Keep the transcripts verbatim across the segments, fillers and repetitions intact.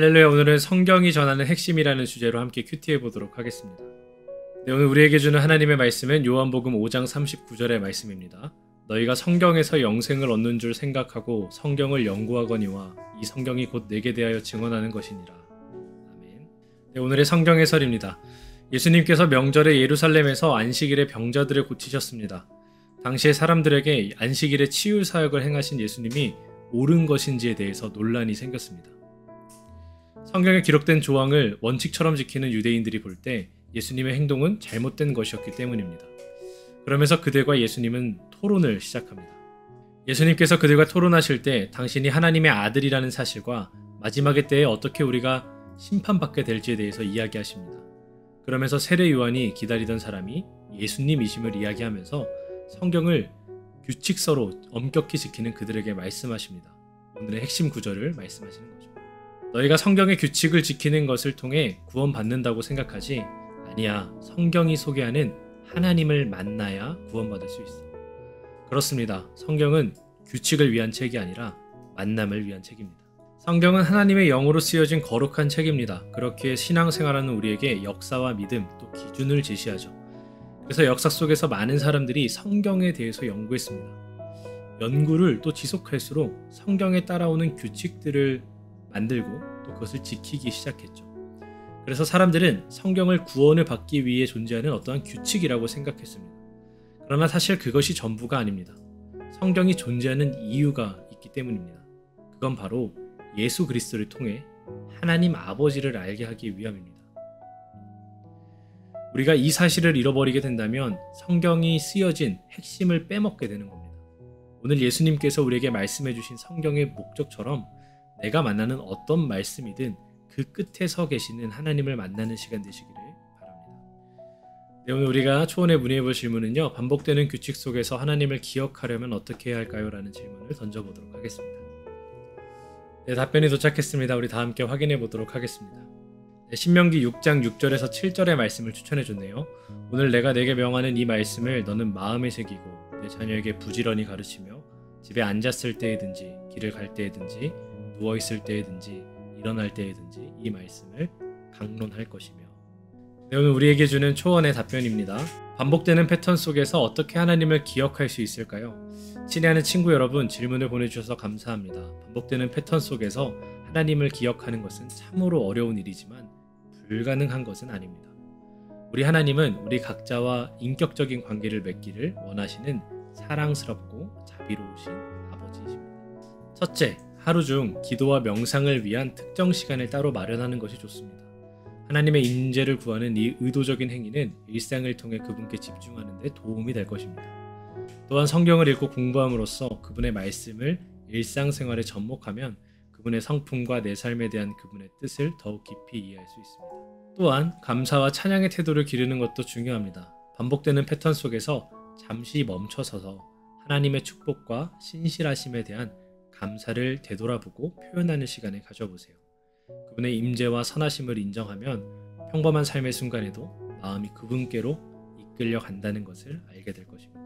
할렐루야. 오늘은 성경이 전하는 핵심이라는 주제로 함께 큐티해 보도록 하겠습니다. 네, 오늘 우리에게 주는 하나님의 말씀은 요한복음 오 장 삼십구 절의 말씀입니다. 너희가 성경에서 영생을 얻는 줄 생각하고 성경을 연구하거니와 이 성경이 곧 내게 대하여 증언하는 것이니라. 아멘. 네, 오늘의 성경 해설입니다. 예수님께서 명절에 예루살렘에서 안식일에 병자들을 고치셨습니다. 당시의 사람들에게 안식일에 치유 사역을 행하신 예수님이 옳은 것인지에 대해서 논란이 생겼습니다. 성경에 기록된 조항을 원칙처럼 지키는 유대인들이 볼 때 예수님의 행동은 잘못된 것이었기 때문입니다. 그러면서 그들과 예수님은 토론을 시작합니다. 예수님께서 그들과 토론하실 때 당신이 하나님의 아들이라는 사실과 마지막의 때에 어떻게 우리가 심판받게 될지에 대해서 이야기하십니다. 그러면서 세례 요한이 기다리던 사람이 예수님이심을 이야기하면서 성경을 규칙서로 엄격히 지키는 그들에게 말씀하십니다. 오늘의 핵심 구절을 말씀하시는 거죠. 너희가 성경의 규칙을 지키는 것을 통해 구원받는다고 생각하지? 아니야. 성경이 소개하는 하나님을 만나야 구원받을 수 있어. 그렇습니다. 성경은 규칙을 위한 책이 아니라 만남을 위한 책입니다. 성경은 하나님의 영으로 쓰여진 거룩한 책입니다. 그렇기에 신앙생활하는 우리에게 역사와 믿음, 또 기준을 제시하죠. 그래서 역사 속에서 많은 사람들이 성경에 대해서 연구했습니다. 연구를 또 지속할수록 성경에 따라오는 규칙들을 만들고 또 그것을 지키기 시작했죠. 그래서 사람들은 성경을 구원을 받기 위해 존재하는 어떠한 규칙이라고 생각했습니다. 그러나 사실 그것이 전부가 아닙니다. 성경이 존재하는 이유가 있기 때문입니다. 그건 바로 예수 그리스도를 통해 하나님 아버지를 알게 하기 위함입니다. 우리가 이 사실을 잃어버리게 된다면 성경이 쓰여진 핵심을 빼먹게 되는 겁니다. 오늘 예수님께서 우리에게 말씀해 주신 성경의 목적처럼 내가 만나는 어떤 말씀이든 그 끝에 서 계시는 하나님을 만나는 시간 되시기를 바랍니다. 네, 오늘 우리가 초원에 문의해 볼 질문은요. 반복되는 규칙 속에서 하나님을 기억하려면 어떻게 해야 할까요? 라는 질문을 던져보도록 하겠습니다. 네, 답변이 도착했습니다. 우리 다 함께 확인해 보도록 하겠습니다. 네, 신명기 육 장 육 절에서 칠 절의 말씀을 추천해 줬네요. 오늘 내가 내게 명하는 이 말씀을 너는 마음에 새기고 내 자녀에게 부지런히 가르치며 집에 앉았을 때에든지 길을 갈 때에든지 누워있을 때에든지 일어날 때에든지 이 말씀을 강론할 것이며. 네, 오늘 우리에게 주는 초원의 답변입니다. 반복되는 패턴 속에서 어떻게 하나님을 기억할 수 있을까요? 친애하는 친구 여러분, 질문을 보내주셔서 감사합니다. 반복되는 패턴 속에서 하나님을 기억하는 것은 참으로 어려운 일이지만 불가능한 것은 아닙니다. 우리 하나님은 우리 각자와 인격적인 관계를 맺기를 원하시는 사랑스럽고 자비로우신 아버지이십니다. 첫째, 하루 중 기도와 명상을 위한 특정 시간을 따로 마련하는 것이 좋습니다. 하나님의 임재를 구하는 이 의도적인 행위는 일상을 통해 그분께 집중하는 데 도움이 될 것입니다. 또한 성경을 읽고 공부함으로써 그분의 말씀을 일상생활에 접목하면 그분의 성품과 내 삶에 대한 그분의 뜻을 더욱 깊이 이해할 수 있습니다. 또한 감사와 찬양의 태도를 기르는 것도 중요합니다. 반복되는 패턴 속에서 잠시 멈춰서서 하나님의 축복과 신실하심에 대한 감사를 되돌아보고 표현하는 시간을 가져보세요. 그분의 임재와 선하심을 인정하면 평범한 삶의 순간에도 마음이 그분께로 이끌려 간다는 것을 알게 될 것입니다.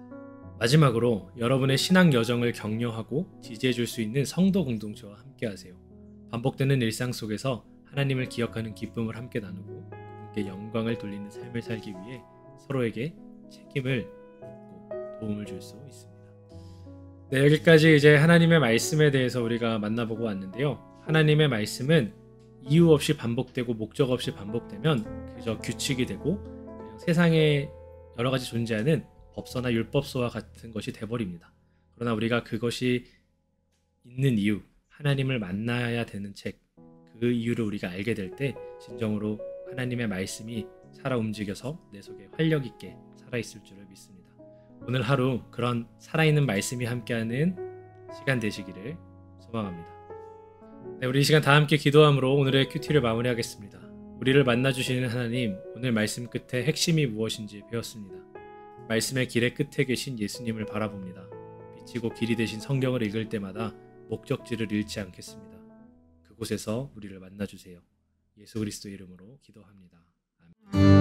마지막으로 여러분의 신앙 여정을 격려하고 지지해 줄 수 있는 성도 공동체와 함께 하세요. 반복되는 일상 속에서 하나님을 기억하는 기쁨을 함께 나누고 그분께 영광을 돌리는 삶을 살기 위해 서로에게 책임을 묻고 도움을 줄 수 있습니다. 네, 여기까지 이제 하나님의 말씀에 대해서 우리가 만나보고 왔는데요. 하나님의 말씀은 이유 없이 반복되고 목적 없이 반복되면 그저 규칙이 되고 그냥 세상에 여러 가지 존재하는 법서나 율법서와 같은 것이 돼버립니다. 그러나 우리가 그것이 있는 이유, 하나님을 만나야 되는 책, 그 이유를 우리가 알게 될 때 진정으로 하나님의 말씀이 살아 움직여서 내 속에 활력 있게 살아있을 줄을 믿습니다. 오늘 하루 그런 살아있는 말씀이 함께하는 시간 되시기를 소망합니다. 네, 우리 이 시간 다 함께 기도함으로 오늘의 큐티를 마무리하겠습니다. 우리를 만나주시는 하나님, 오늘 말씀 끝에 핵심이 무엇인지 배웠습니다. 말씀의 길의 끝에 계신 예수님을 바라봅니다. 빛이고 길이 되신 성경을 읽을 때마다 목적지를 잃지 않겠습니다. 그곳에서 우리를 만나주세요. 예수 그리스도 이름으로 기도합니다. 아멘.